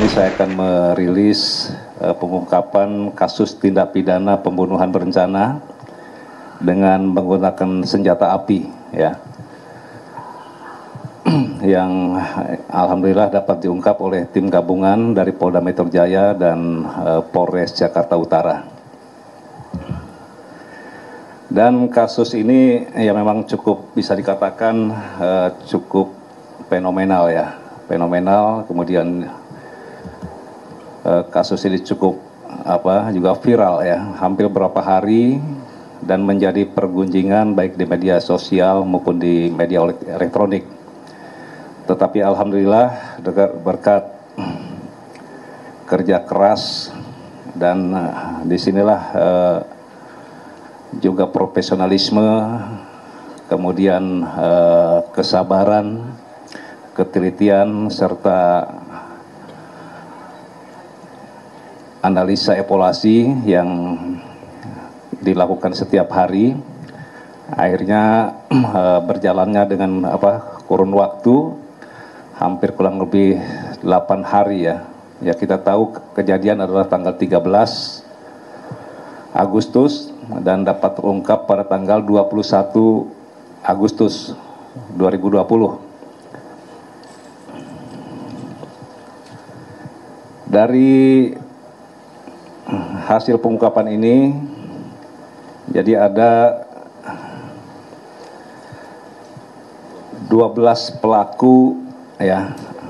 ini saya akan merilis pengungkapan kasus tindak pidana pembunuhan berencana dengan menggunakan senjata api, ya, yang alhamdulillah dapat diungkap oleh tim gabungan dari Polda Metro Jaya dan Polres Jakarta Utara. Dan kasus ini ya memang cukup bisa dikatakan cukup fenomenal, ya, fenomenal. Kemudian kasus ini cukup juga viral, ya, hampir berapa hari dan menjadi pergunjingan baik di media sosial maupun di media elektronik. Tetapi alhamdulillah berkat kerja keras dan disinilah juga profesionalisme, kemudian kesabaran, ketelitian, serta analisa evaluasi yang dilakukan setiap hari, akhirnya berjalannya dengan kurun waktu hampir kurang lebih 8 hari, ya. Ya, kita tahu kejadian adalah tanggal 13 Agustus dan dapat terungkap pada tanggal 21 Agustus 2020. Dari hasil pengungkapan ini, jadi ada 12 pelaku, ya.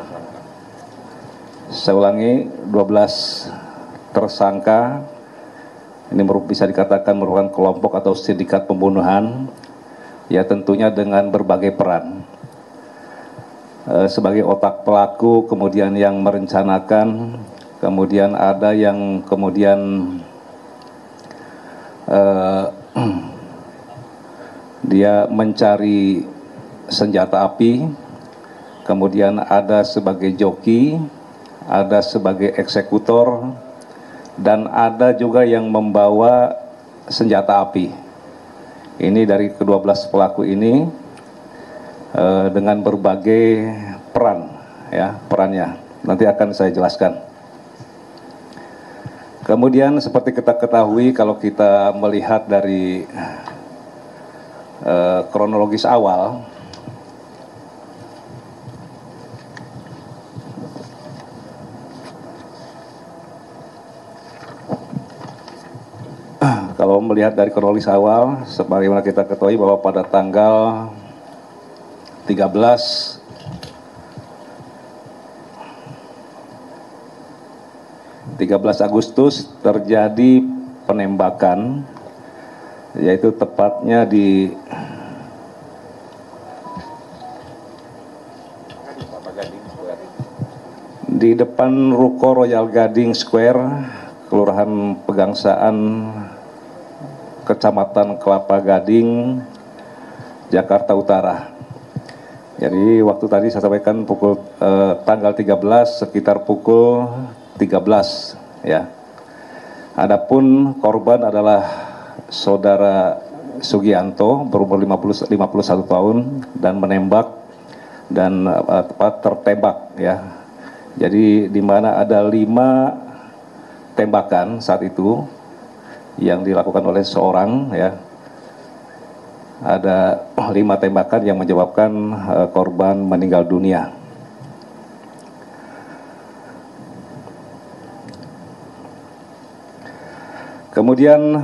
Saya ulangi, 12 tersangka. Ini bisa dikatakan merupakan kelompok atau sindikat pembunuhan, ya, tentunya dengan berbagai peran. Sebagai otak pelaku, kemudian yang merencanakan, kemudian ada yang kemudian dia mencari senjata api, kemudian ada sebagai joki, ada sebagai eksekutor, dan ada juga yang membawa senjata api. Ini dari ke-12 pelaku ini dengan berbagai peran, ya, perannya. Nanti akan saya jelaskan. Kemudian seperti kita ketahui, kalau kita melihat dari kronologis awal, kalau melihat dari kronologis awal, sebagaimana kita ketahui bahwa pada tanggal 13 Agustus terjadi penembakan, yaitu tepatnya di depan Ruko Royal Gading Square, Kelurahan Pegangsaan, Kecamatan Kelapa Gading, Jakarta Utara. Jadi waktu tadi saya sampaikan tanggal 13 sekitar pukul 13, ya. Adapun korban adalah saudara Sugianto berumur 51 tahun dan menembak dan tertembak, ya. Jadi di mana ada 5 tembakan saat itu yang dilakukan oleh seorang, ya. Ada 5 tembakan yang menyebabkan korban meninggal dunia. Kemudian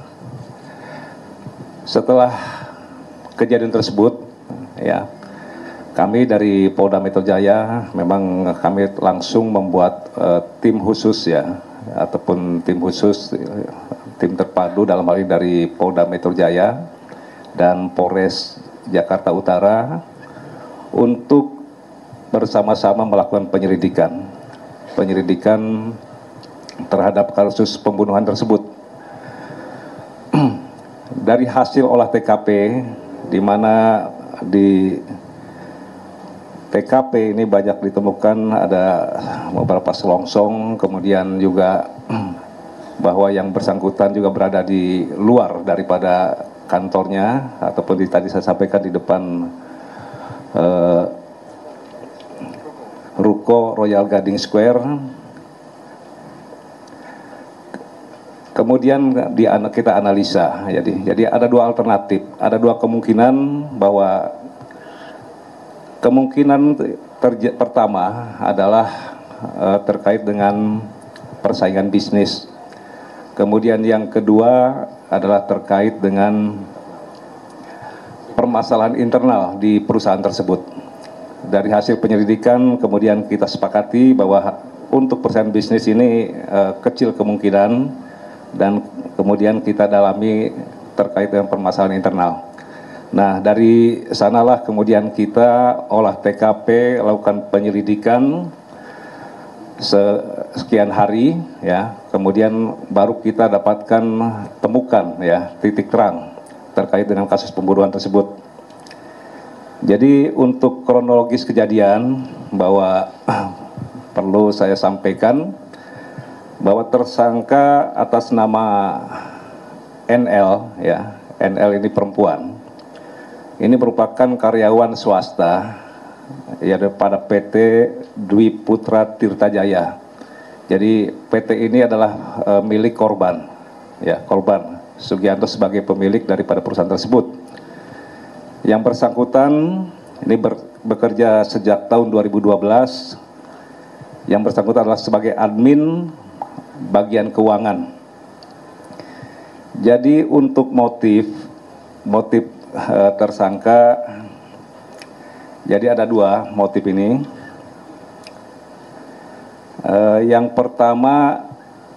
setelah kejadian tersebut, ya, kami dari Polda Metro Jaya memang kami langsung membuat tim khusus, ya, ataupun tim khusus, tim terpadu dalam hal ini dari Polda Metro Jaya dan Polres Jakarta Utara untuk bersama-sama melakukan penyelidikan terhadap kasus pembunuhan tersebut. Dari hasil olah TKP, di mana di TKP ini banyak ditemukan ada beberapa selongsong, kemudian juga bahwa yang bersangkutan juga berada di luar daripada kantornya, ataupun tadi saya sampaikan di depan ruko Royal Gading Square. Kemudian kita analisa, jadi ada dua alternatif, ada dua kemungkinan bahwa kemungkinan pertama adalah terkait dengan persaingan bisnis. Kemudian yang kedua adalah terkait dengan permasalahan internal di perusahaan tersebut. Dari hasil penyelidikan kemudian kita sepakati bahwa untuk persaingan bisnis ini kecil kemungkinan, dan kemudian kita dalami terkait dengan permasalahan internal. Nah, dari sanalah kemudian kita olah TKP, lakukan penyelidikan sekian hari, ya. Kemudian baru kita dapatkan temukan, ya, titik terang terkait dengan kasus pembunuhan tersebut. Jadi untuk kronologis kejadian bahwa perlu saya sampaikan bahwa tersangka atas nama NL, ya, NL ini perempuan, ini merupakan karyawan swasta, ya, pada PT Dwi Putra Tirta Jaya. Jadi PT ini adalah milik korban, ya, korban Sugianto sebagai pemilik daripada perusahaan tersebut. Yang bersangkutan ini bekerja sejak tahun 2012. Yang bersangkutan adalah sebagai admin bagian keuangan. Jadi untuk motif tersangka, jadi ada dua motif ini. Yang pertama,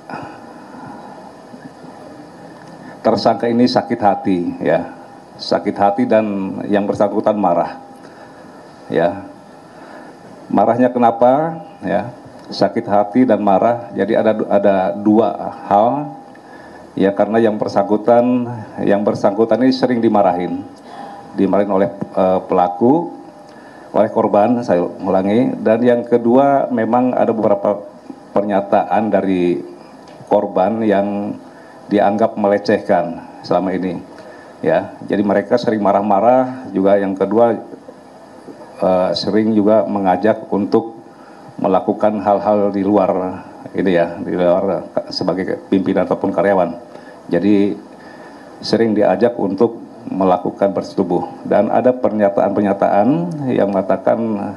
tersangka ini sakit hati, ya, sakit hati dan yang bersangkutan marah, ya. Marahnya kenapa? Ya, sakit hati dan marah. Jadi ada dua hal, ya, karena yang bersangkutan ini sering dimarahin oleh pelaku, oleh korban, saya ulangi. Dan yang kedua, memang ada beberapa pernyataan dari korban yang dianggap melecehkan selama ini, ya. Jadi mereka sering marah-marah juga. Yang kedua, sering juga mengajak untuk melakukan hal-hal di luar ini, ya, di luar sebagai pimpinan ataupun karyawan. Jadi sering diajak untuk melakukan bersetubuh, dan ada pernyataan-pernyataan yang mengatakan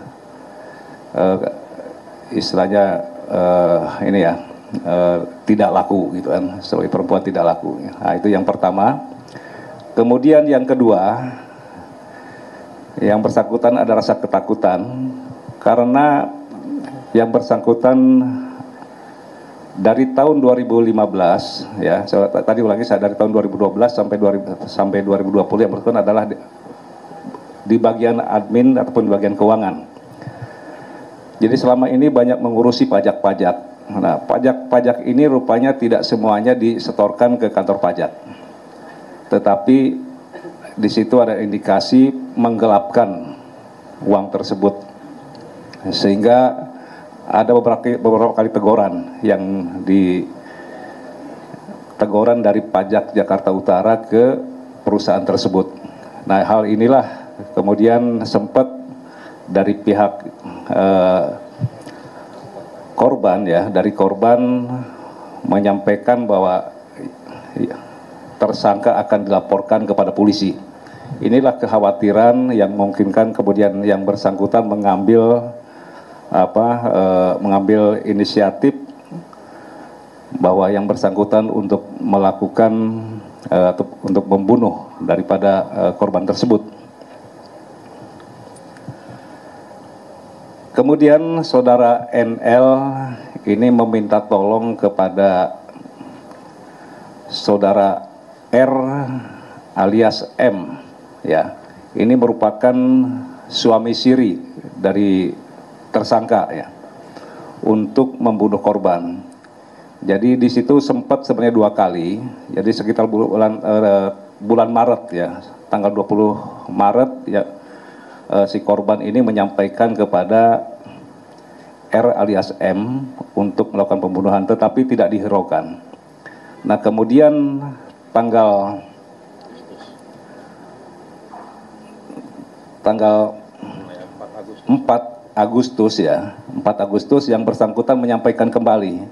istilahnya ini, ya, tidak laku gitu kan, sebagai perempuan tidak laku. Nah, itu yang pertama. Kemudian yang kedua, yang bersangkutan ada rasa ketakutan karena yang bersangkutan dari tahun 2015, ya, tadi ulangi, saya dari tahun 2012 sampai 2020 yang bersangkutan adalah di bagian admin ataupun di bagian keuangan. Jadi selama ini banyak mengurusi pajak-pajak. Nah, pajak-pajak ini rupanya tidak semuanya disetorkan ke kantor pajak, tetapi di situ ada indikasi menggelapkan uang tersebut, sehingga ada beberapa kali teguran teguran dari pajak Jakarta Utara ke perusahaan tersebut. Nah, hal inilah kemudian sempat dari pihak korban, ya, dari korban menyampaikan bahwa tersangka akan dilaporkan kepada polisi. Inilah kekhawatiran yang memungkinkan kemudian yang bersangkutan mengambil inisiatif bahwa yang bersangkutan untuk melakukan untuk membunuh daripada korban tersebut. Kemudian saudara NL ini meminta tolong kepada saudara R alias M, ya. Ini merupakan suami siri dari tersangka, ya, untuk membunuh korban. Jadi di situ sempat sebenarnya dua kali. Jadi sekitar bulan Maret, ya, tanggal 20 Maret, ya, si korban ini menyampaikan kepada R alias M untuk melakukan pembunuhan, tetapi tidak dihiraukan. Nah, kemudian tanggal 4 Agustus ya, 4 Agustus yang bersangkutan menyampaikan kembali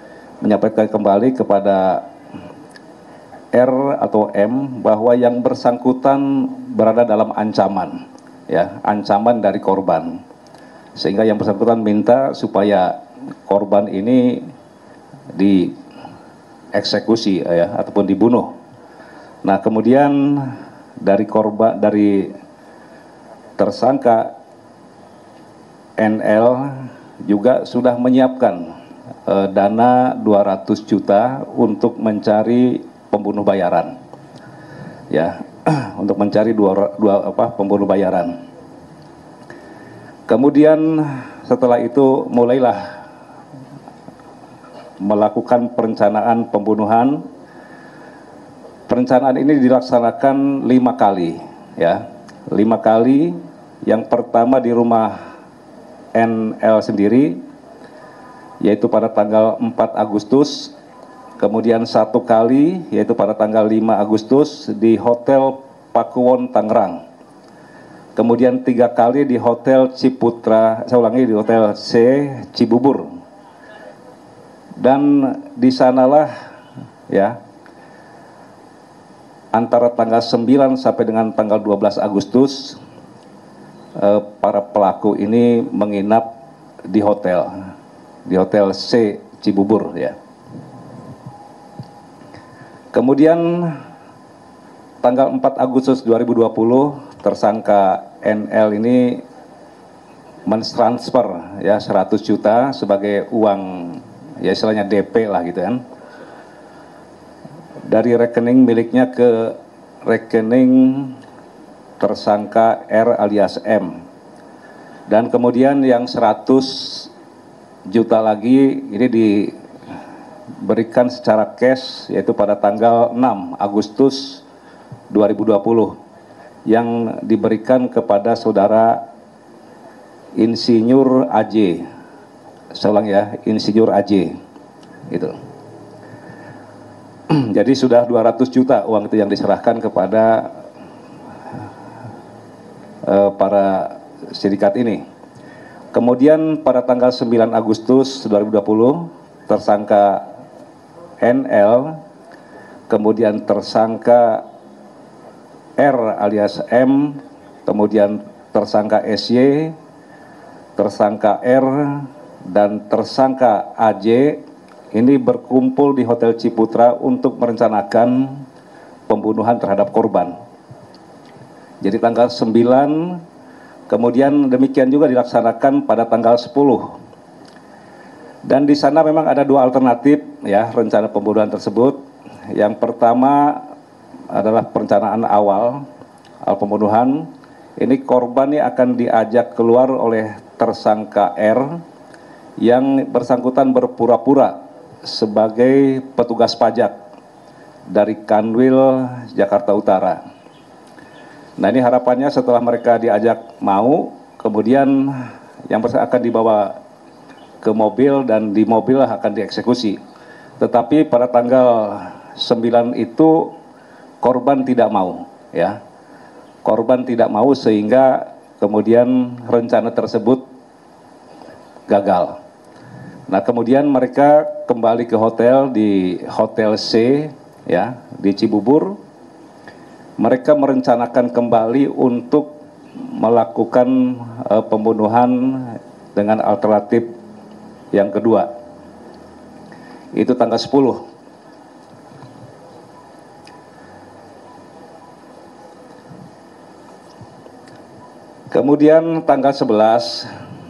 kepada R atau M bahwa yang bersangkutan berada dalam ancaman, ya, ancaman dari korban, sehingga yang bersangkutan minta supaya korban ini dieksekusi, ya, ataupun dibunuh. Nah, kemudian dari tersangka NL juga sudah menyiapkan dana 200 juta untuk mencari pembunuh bayaran, ya, untuk mencari pembunuh bayaran. Kemudian setelah itu mulailah melakukan perencanaan pembunuhan. Perencanaan ini dilaksanakan 5 kali, ya, 5 kali. Yang pertama di rumah NL sendiri, yaitu pada tanggal 4 Agustus. Kemudian 1 kali, yaitu pada tanggal 5 Agustus di Hotel Pakuwon, Tangerang. Kemudian 3 kali di Hotel Ciputra, saya ulangi, di Hotel C, Cibubur. Dan di sanalah, ya, antara tanggal 9 sampai dengan tanggal 12 Agustus, para pelaku ini menginap di Hotel C, Cibubur, ya. Kemudian tanggal 4 Agustus 2020 tersangka NL ini mentransfer, ya, 100 juta sebagai uang, ya, istilahnya DP lah gitu kan, dari rekening miliknya ke rekening tersangka R alias M. Dan kemudian yang 100 juta lagi ini diberikan secara cash, yaitu pada tanggal 6 Agustus 2020 yang diberikan kepada saudara Insinyur AJ. Saya ulang, ya, Insinyur AJ gitu. Jadi sudah 200 juta uang itu yang diserahkan kepada para sindikat ini. Kemudian pada tanggal 9 Agustus 2020 tersangka NL, kemudian tersangka R alias M, kemudian tersangka SY, tersangka R, dan tersangka AJ ini berkumpul di Hotel Ciputra untuk merencanakan pembunuhan terhadap korban. Jadi tanggal 9, kemudian demikian juga dilaksanakan pada tanggal 10. Dan di sana memang ada 2 alternatif, ya, rencana pembunuhan tersebut. Yang pertama adalah perencanaan awal pembunuhan. Ini korban ini akan diajak keluar oleh tersangka R yang bersangkutan berpura-pura sebagai petugas pajak dari Kanwil, Jakarta Utara. Nah, ini harapannya setelah mereka diajak mau, kemudian yang akan dibawa ke mobil dan di mobil akan dieksekusi. Tetapi pada tanggal 9 itu korban tidak mau, ya. Korban tidak mau sehingga kemudian rencana tersebut gagal. Nah, kemudian mereka kembali ke hotel di Hotel C, ya, di Cibubur. Mereka merencanakan kembali untuk melakukan pembunuhan dengan alternatif yang kedua. Itu tanggal 10. Kemudian tanggal 11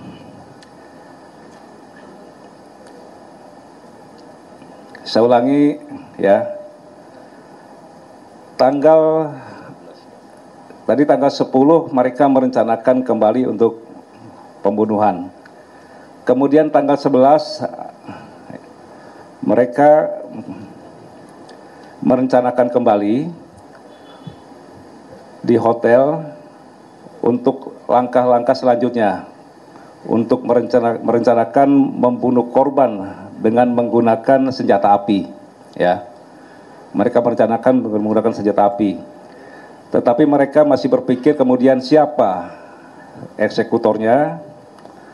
saya ulangi, ya. Tadi tanggal 10 mereka merencanakan kembali untuk pembunuhan. Kemudian tanggal 11 mereka merencanakan kembali di hotel untuk langkah-langkah selanjutnya, untuk merencanakan membunuh korban dengan menggunakan senjata api, ya. Mereka merencanakan menggunakan senjata api. Tetapi mereka masih berpikir kemudian siapa eksekutornya,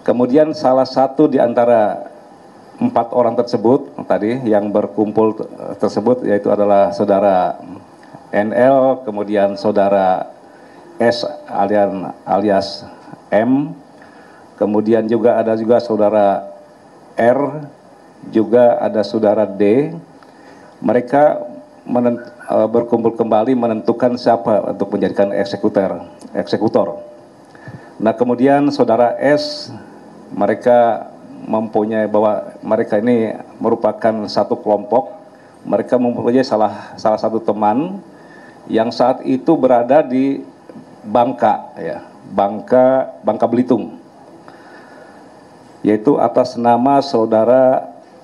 Kemudian salah satu di antara 4 orang tersebut tadi yang berkumpul tersebut yaitu adalah saudara NL, kemudian saudara S alias M, kemudian juga ada saudara R, juga ada saudara D. Mereka berkumpul kembali menentukan siapa untuk menjadikan eksekutor. Nah, kemudian saudara S, mereka mempunyai bahwa mereka ini merupakan satu kelompok. Mereka mempunyai salah satu teman yang saat itu berada di Bangka, ya, Bangka Belitung, yaitu atas nama saudara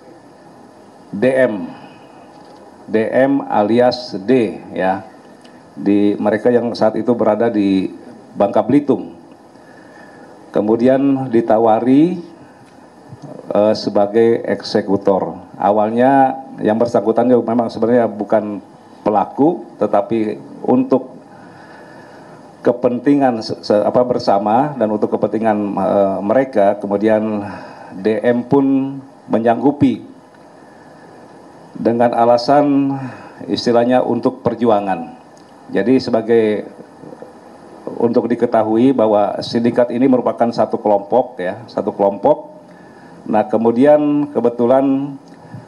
DM alias D, ya, di mereka yang saat itu berada di Bangka Belitung. Kemudian ditawari sebagai eksekutor. Awalnya yang bersangkutan memang sebenarnya bukan pelaku, tetapi untuk kepentingan bersama dan untuk kepentingan mereka, kemudian DM pun menyanggupi dengan alasan istilahnya untuk perjuangan. Jadi untuk diketahui bahwa sindikat ini merupakan satu kelompok, ya, satu kelompok. Nah, kemudian kebetulan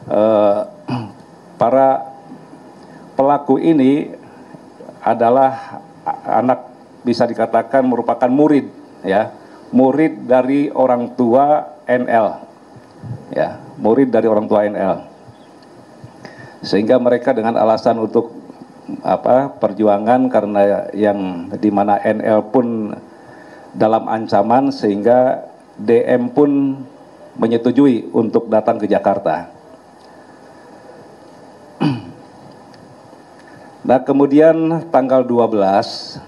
para pelaku ini adalah anak, bisa dikatakan merupakan murid, ya, murid dari orang tua NL, ya, murid dari orang tua NL. Sehingga mereka dengan alasan untuk perjuangan, karena yang dimana NL pun dalam ancaman, sehingga DM pun menyetujui untuk datang ke Jakarta. Nah, kemudian tanggal 12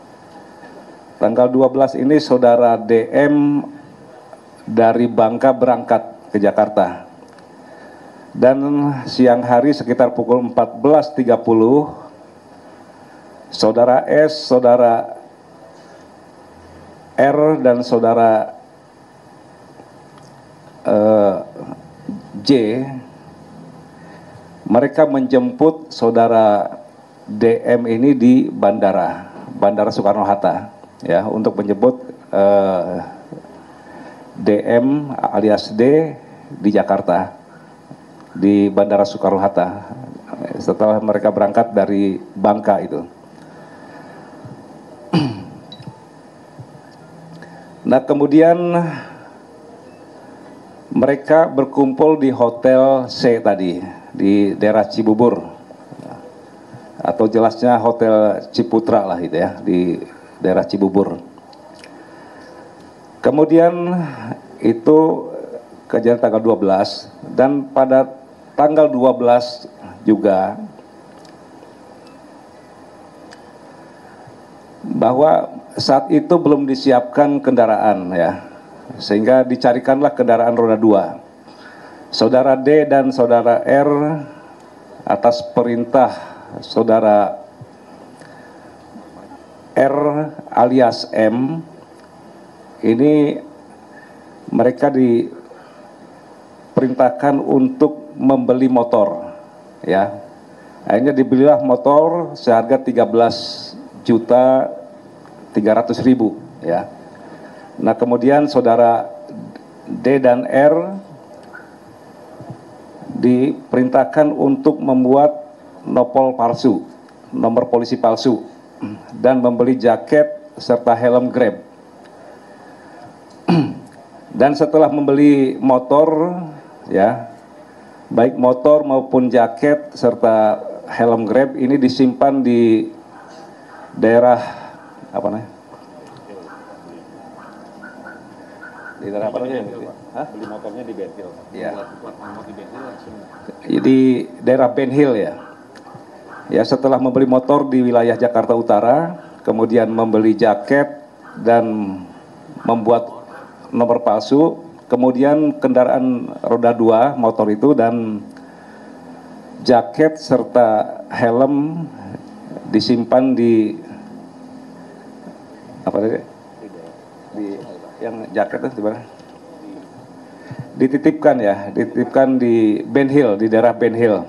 ini saudara DM dari Bangka berangkat ke Jakarta. Dan siang hari sekitar pukul 14.30, saudara S, saudara R, dan saudara J, mereka menjemput saudara DM ini di Bandara Soekarno-Hatta, ya, untuk menjemput DM alias D di Jakarta, di Bandara Soekarno-Hatta, setelah mereka berangkat dari Bangka itu. Nah, kemudian mereka berkumpul di Hotel C tadi, di daerah Cibubur, atau jelasnya Hotel Ciputra lah itu, ya, di daerah Cibubur. Kemudian itu kejadian tanggal 12, dan pada tanggal 12 juga bahwa saat itu belum disiapkan kendaraan, ya, sehingga dicarikanlah kendaraan roda 2. Saudara D dan saudara R atas perintah saudara R alias M ini, mereka diperintahkan untuk membeli motor, ya. Akhirnya dibelilah motor seharga 13.300.000, ya. Nah, kemudian saudara D dan R diperintahkan untuk membuat nopol palsu, nomor polisi palsu, dan membeli jaket serta helm Grab. Dan setelah membeli motor, ya, baik motor maupun jaket serta helm Grab ini disimpan di daerah di daerah apa namanya? Beli motornya di Ben Hill. Ya. Di daerah Ben Hill, ya. Ya, setelah membeli motor di wilayah Jakarta Utara, kemudian membeli jaket dan membuat nomor palsu, kemudian kendaraan roda 2 motor itu dan jaket serta helm disimpan di yang jaket itu di mana? dititipkan di Ben Hill, di daerah Ben Hill.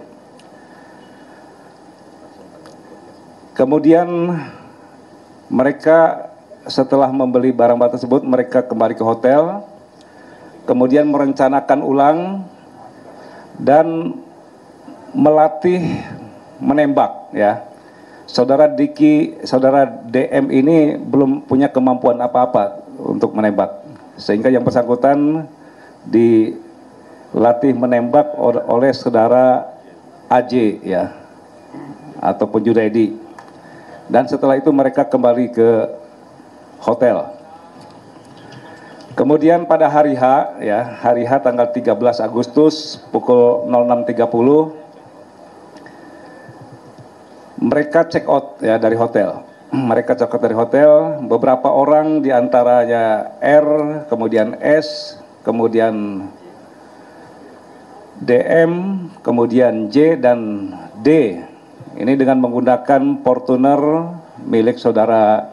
Kemudian mereka setelah membeli barang-barang tersebut, mereka kembali ke hotel, kemudian merencanakan ulang dan melatih menembak, ya. Saudara DM ini belum punya kemampuan apa-apa untuk menembak, sehingga yang bersangkutan dilatih menembak oleh saudara AJ, ya, ataupun Junaidi. Dan setelah itu mereka kembali ke hotel. Kemudian pada hari H, ya, hari H tanggal 13 Agustus pukul 06.30 mereka check out, ya, dari hotel. Mereka check out dari hotel. Beberapa orang diantaranya R, kemudian S, kemudian DM, kemudian J dan D. Ini dengan menggunakan Fortuner milik saudara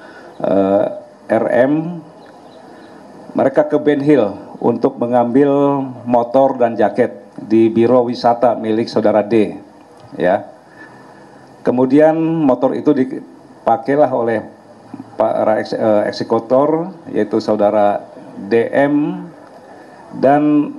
RM. Mereka ke Ben Hill untuk mengambil motor dan jaket di biro wisata milik saudara D, ya. Kemudian motor itu dipakailah oleh para eksekutor, yaitu saudara DM, dan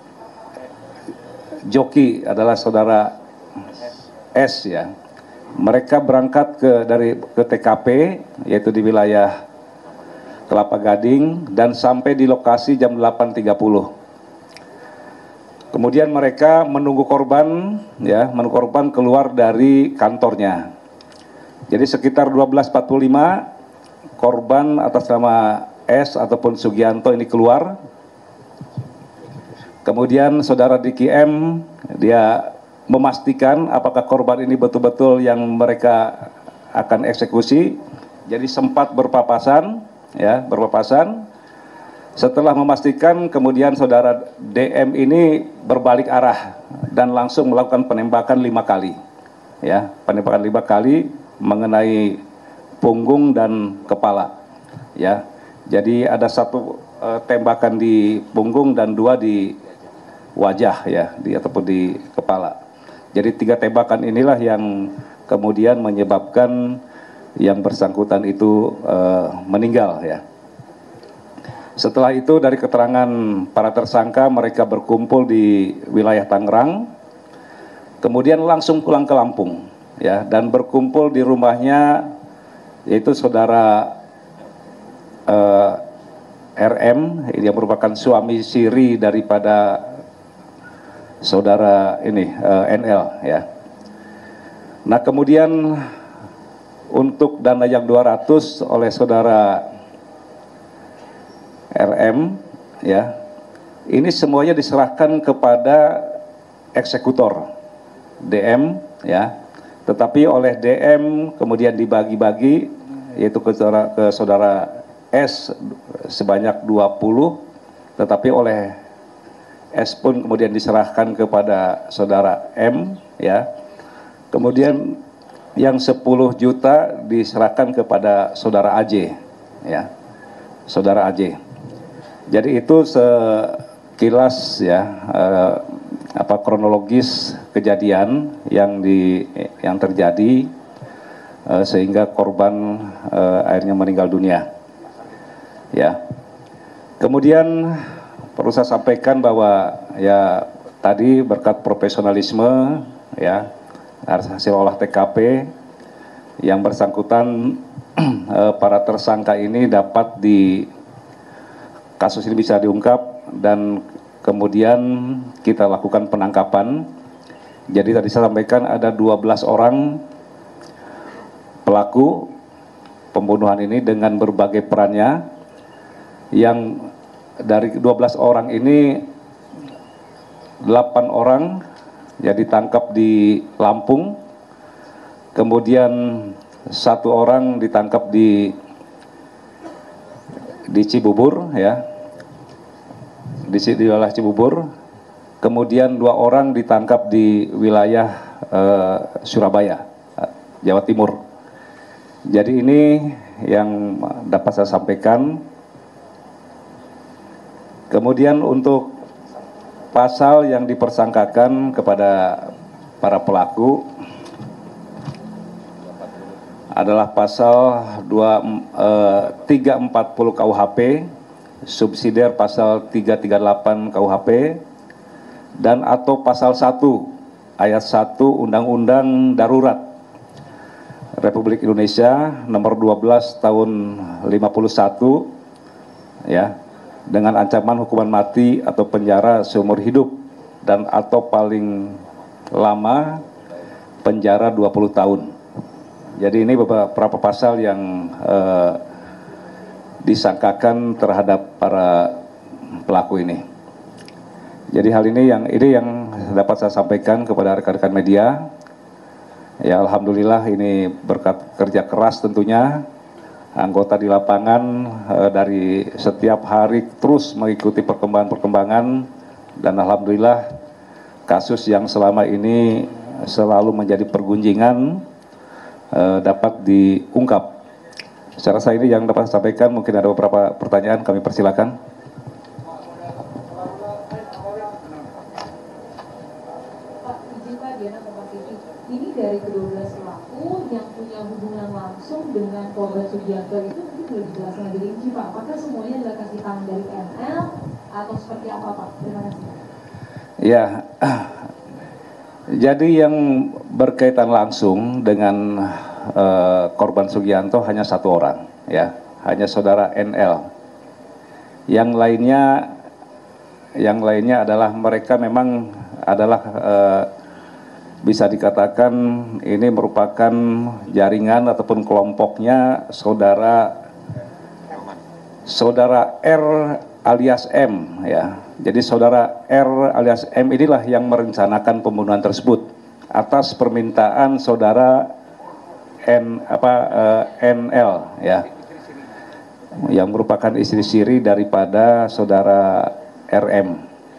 joki adalah saudara S, ya. Mereka berangkat ke TKP, yaitu di wilayah Kelapa Gading, dan sampai di lokasi jam 8.30. Kemudian mereka menunggu korban, ya, menunggu korban keluar dari kantornya. Jadi sekitar 12.45 korban atas nama S ataupun Sugianto ini keluar. Kemudian saudara Diki M, dia memastikan apakah korban ini betul-betul yang mereka akan eksekusi. Jadi sempat berpapasan, ya, berpapasan. Setelah memastikan, kemudian saudara DM ini berbalik arah dan langsung melakukan penembakan 5 kali, ya, penembakan 5 kali mengenai punggung dan kepala, ya. Jadi ada 1 tembakan di punggung dan 2 di wajah, ya, ataupun di kepala. Jadi 3 tembakan inilah yang kemudian menyebabkan yang bersangkutan itu meninggal, ya. Setelah itu dari keterangan para tersangka, mereka berkumpul di wilayah Tangerang, kemudian langsung pulang ke Lampung, ya, dan berkumpul di rumahnya, yaitu saudara RM, yang merupakan suami siri daripada saudara ini NL, ya. Nah, kemudian untuk dana yang 200 oleh saudara RM, ya, ini semuanya diserahkan kepada eksekutor DM, ya, tetapi oleh DM kemudian dibagi-bagi, yaitu ke saudara S sebanyak 20, tetapi oleh S pun kemudian diserahkan kepada saudara M, ya. Kemudian yang 10 juta diserahkan kepada saudara AJ, ya, saudara AJ. Jadi itu sekilas, ya, kronologis kejadian yang terjadi sehingga korban akhirnya meninggal dunia, ya. Kemudian perlu saya sampaikan bahwa, ya, tadi berkat profesionalisme, ya, hasil olah TKP yang bersangkutan para tersangka ini dapat kasus ini bisa diungkap dan kemudian kita lakukan penangkapan. Jadi tadi saya sampaikan ada 12 orang pelaku pembunuhan ini dengan berbagai perannya, yang dari 12 orang ini 8 orang ya ditangkap di Lampung, kemudian 1 orang ditangkap di Cibubur, ya, di wilayah Cibubur, kemudian 2 orang ditangkap di wilayah Surabaya, Jawa Timur. Jadi ini yang dapat saya sampaikan. Kemudian untuk pasal yang dipersangkakan kepada para pelaku adalah pasal 340 KUHP, subsidiar pasal 338 KUHP, dan atau pasal 1 ayat 1 Undang-Undang Darurat Republik Indonesia nomor 12 tahun 51 ya, dengan ancaman hukuman mati atau penjara seumur hidup dan atau paling lama penjara 20 tahun. Jadi ini beberapa pasal yang disangkakan terhadap para pelaku ini. Jadi hal ini yang dapat saya sampaikan kepada rekan-rekan media. Ya, alhamdulillah ini berkat kerja keras tentunya anggota di lapangan dari setiap hari terus mengikuti perkembangan-perkembangan, dan alhamdulillah kasus yang selama ini selalu menjadi pergunjingan dapat diungkap. Saya rasa ini yang dapat saya sampaikan. Mungkin ada beberapa pertanyaan, kami persilakan. Pak, izin Pak, Diana Kompastv. Ini dari ke-12 pelaku yang punya hubungan langsung dengan korban Sugianto itu mungkin boleh dijelaskan lebih rinci Pak. Apakah semuanya adalah kasih tangan dari PNL atau seperti apa Pak? Terima kasih. Ya, jadi yang berkaitan langsung dengan korban Sugianto hanya satu orang, ya, hanya saudara NL. Yang lainnya adalah mereka memang adalah bisa dikatakan ini merupakan jaringan ataupun kelompoknya saudara R alias M, ya. Jadi saudara R alias M inilah yang merencanakan pembunuhan tersebut atas permintaan saudara NL, ya, yang merupakan istri siri daripada saudara RM.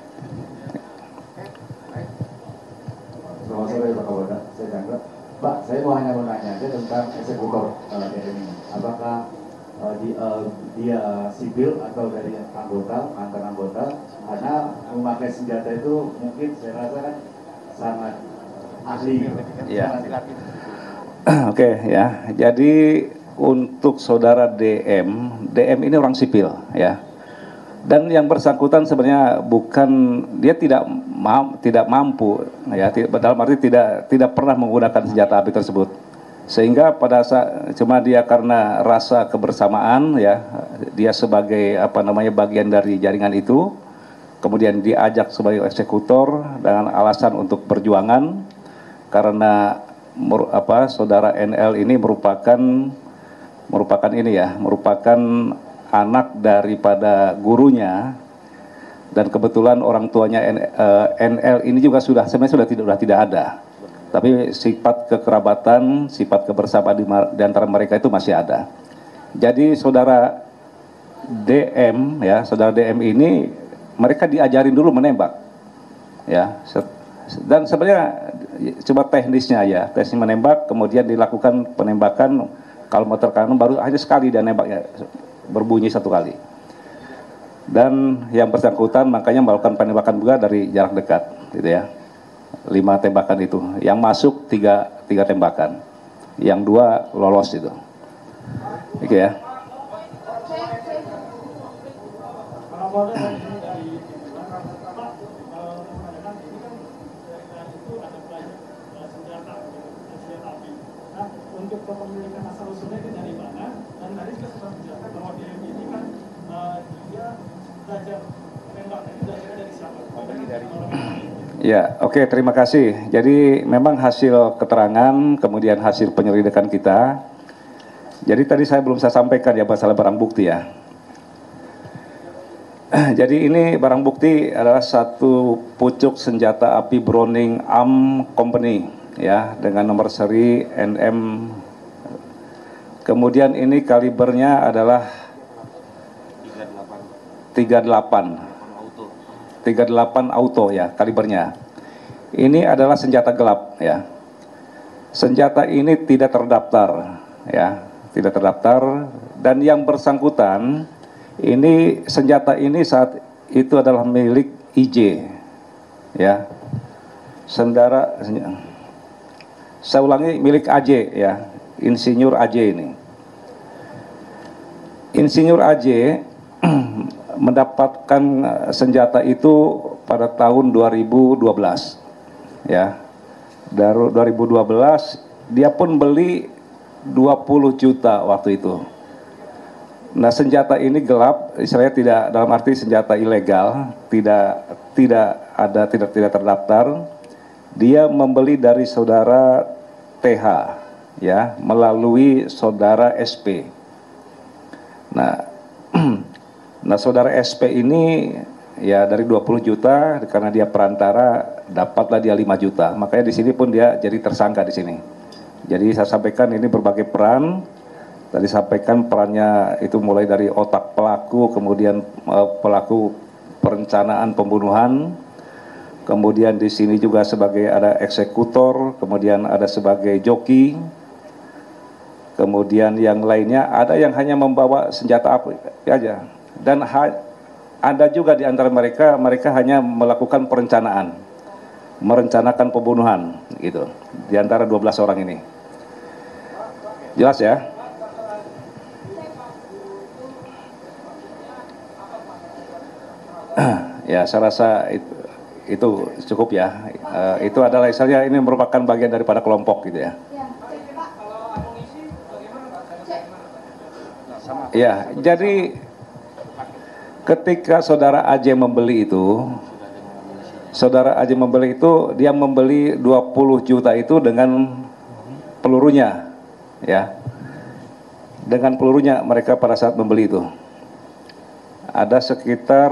Selamat sore Pak Kapolda, saya Chandra. Pak, saya hanya mau nanya aja tentang eksekutor DM ini. Apakah dia sipil atau dari anggota, antar anggota? Karena memakai senjata itu mungkin saya rasa kan sangat ahli. Ya. Oke, ya. Jadi untuk saudara DM ini orang sipil, ya. Dan yang bersangkutan sebenarnya dia tidak mampu, ya, dalam arti tidak pernah menggunakan senjata api tersebut. Sehingga pada saat cuma dia karena rasa kebersamaan, ya, dia sebagai bagian dari jaringan itu, kemudian diajak sebagai eksekutor dengan alasan untuk perjuangan, karena saudara NL ini merupakan anak daripada gurunya, dan kebetulan orang tuanya NL ini juga sebenarnya sudah tidak ada. Tapi sifat kekerabatan, sifat kebersamaan di antara mereka itu masih ada. Jadi saudara DM, ya, saudara DM ini mereka diajarin dulu menembak, ya. Dan sebenarnya coba teknisnya, ya, teknis menembak, kemudian dilakukan penembakan. Kalau motor kanan baru hanya sekali dia nembaknya, berbunyi satu kali. Dan yang bersangkutan makanya melakukan penembakan juga dari jarak dekat, gitu ya. 5 tembakan itu, yang masuk 3 tembakan, yang 2 lolos itu, oke, ya. Untuk kepemilikan asal usulnya itu dari mana, dan tadi juga sudah menjelaskan bahwa DM ini kan dia belajar menembaknya itu belajarnya dari siapa? Ya, oke, terima kasih. Jadi memang hasil keterangan, kemudian hasil penyelidikan kita. Jadi tadi belum saya sampaikan, ya, masalah barang bukti, ya. Jadi ini barang bukti adalah satu pucuk senjata api Browning Arm Company, ya, dengan nomor seri NM. Kemudian ini kalibernya adalah 38 auto, ya, kalibernya. Ini adalah senjata gelap, ya. Senjata ini tidak terdaftar, ya, tidak terdaftar, dan yang bersangkutan ini senjata ini saat itu adalah milik IJ, ya. Saya ulangi, milik AJ ya, Insinyur AJ ini. Insinyur AJ mendapatkan senjata itu pada tahun 2012 ya. Dari 2012 dia pun beli 20 juta waktu itu. Nah, senjata ini gelap, istilahnya tidak, dalam arti senjata ilegal, tidak terdaftar. Dia membeli dari saudara TH ya, melalui saudara SP. Nah, saudara SP ini ya dari 20 juta, karena dia perantara, dapatlah dia 5 juta. Makanya di sini pun dia jadi tersangka di sini. Jadi saya sampaikan ini berbagai peran. Tadi sampaikan perannya itu mulai dari otak pelaku, kemudian pelaku perencanaan pembunuhan, kemudian di sini juga sebagai ada eksekutor, kemudian ada sebagai joki, kemudian yang lainnya ada yang hanya membawa senjata api aja, dan ada juga di antara mereka hanya melakukan perencanaan, merencanakan pembunuhan gitu, di antara 12 orang ini. Jelas ya? Ya, saya rasa itu cukup ya. Itu adalah misalnya ini merupakan bagian daripada kelompok gitu ya. Ya, jadi ketika saudara AJ membeli itu, dia membeli 20 juta itu dengan pelurunya, ya. Dengan pelurunya mereka pada saat membeli itu. Ada sekitar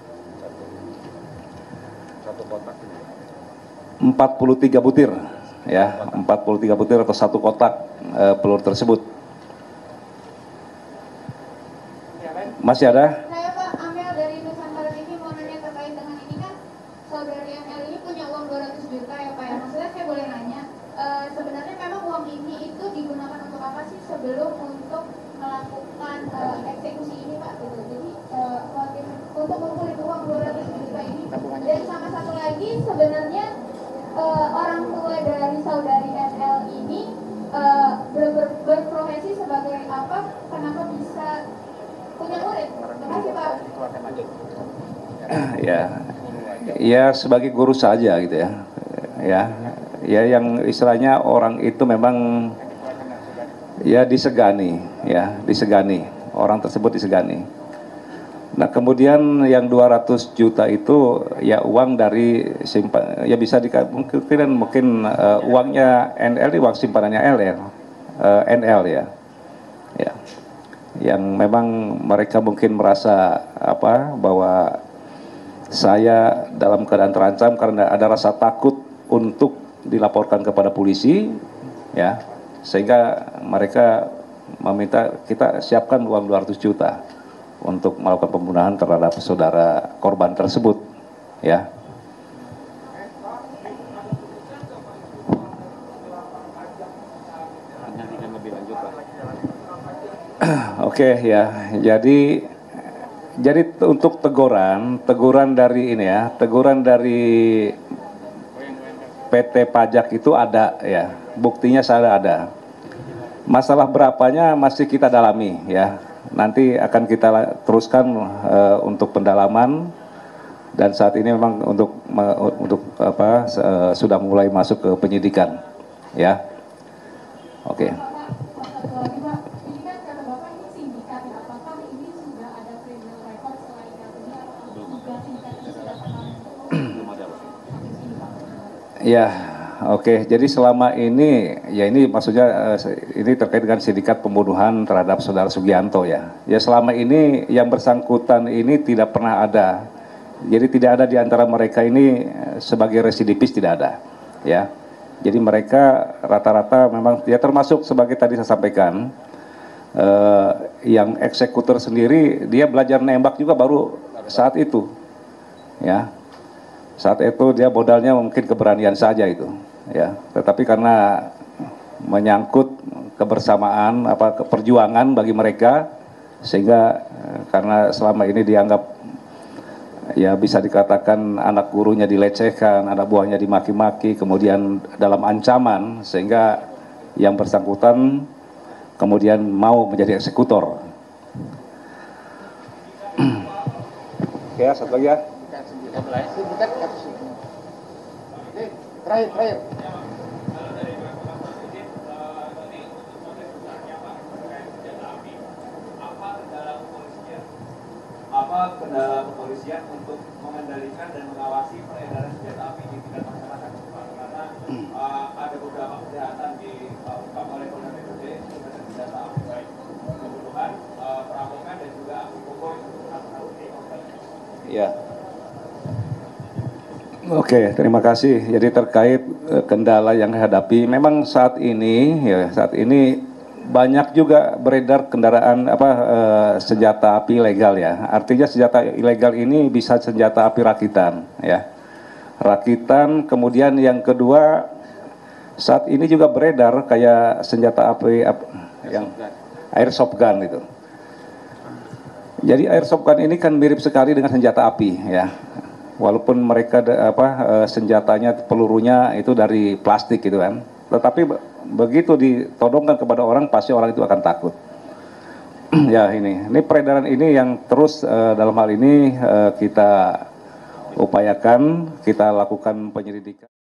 43 butir, ya, 43 butir atau satu kotak peluru tersebut. Masih ada? Saya Pak Amel dari Nusantara TV mau nanya terkait dengan ini kan, saudari ML ini punya uang 200 juta ya Pak ya. Maksudnya saya boleh nanya, sebenarnya memang uang ini itu digunakan untuk apa sih sebelum untuk melakukan eksekusi ini Pak? Gitu. Jadi untuk mengumpulkan uang 200 juta ini. Dan sama satu lagi sebenarnya orang tua dari saudari ML ini berprofesi sebagai apa? Kenapa bisa punya murid? Terima kasih Pak. Ya sebagai guru saja gitu ya. Ya yang istilahnya orang itu memang ya disegani, orang tersebut disegani. Nah, kemudian yang 200 juta itu ya uang dari ya bisa mungkin uangnya NL, uang simpanannya NL ya. Yang memang mereka mungkin merasa bahwa saya dalam keadaan terancam karena ada rasa takut untuk dilaporkan kepada polisi, ya, sehingga mereka meminta kita siapkan uang 200 juta untuk melakukan pembunuhan terhadap saudara korban tersebut, ya. Oke, ya. Jadi untuk teguran dari PT Pajak itu ada ya. Buktinya saya ada. Masalah berapanya masih kita dalami ya. Nanti akan kita teruskan untuk pendalaman, dan saat ini memang sudah mulai masuk ke penyidikan, ya. Oke. Ya, oke. Jadi selama ini, ya ini maksudnya ini terkait dengan sindikat pembunuhan terhadap saudara Sugianto ya. Ya selama ini yang bersangkutan ini tidak pernah ada. Jadi tidak ada di antara mereka ini sebagai residivis, tidak ada. Ya. Jadi mereka rata-rata memang ya termasuk sebagai tadi saya sampaikan, yang eksekutor sendiri dia belajar nembak juga baru saat itu. Ya. Saat itu dia modalnya mungkin keberanian saja itu, ya. Tetapi karena menyangkut kebersamaan, keperjuangan bagi mereka, sehingga karena selama ini dianggap ya bisa dikatakan anak gurunya dilecehkan, anak buahnya dimaki-maki, kemudian dalam ancaman sehingga yang bersangkutan kemudian mau menjadi eksekutor. Ya, satu lagi ya. Terakhir. Apa kendala kepolisian untuk mengendalikan dan mengawasi peredaran senjata api di tingkat masyarakat, karena ada beberapa kejahatan diungkap oleh Polda Metro Jaya terkait senjata api, baik pembunuhan, perampokan dan juga aksi pokok itu ya. Oke, terima kasih. Jadi terkait kendala yang dihadapi, memang saat ini banyak juga beredar kendaraan senjata api ilegal ya. Artinya senjata ilegal ini bisa senjata api rakitan ya. Rakitan, kemudian yang kedua saat ini juga beredar kayak senjata api yang airsoft gun itu. Jadi airsoft gun ini kan mirip sekali dengan senjata api ya. Walaupun mereka senjatanya, pelurunya itu dari plastik gitu kan. Tetapi begitu ditodongkan kepada orang, pasti orang itu akan takut. Ya ini peredaran ini yang terus dalam hal ini kita upayakan, kita lakukan penyelidikan.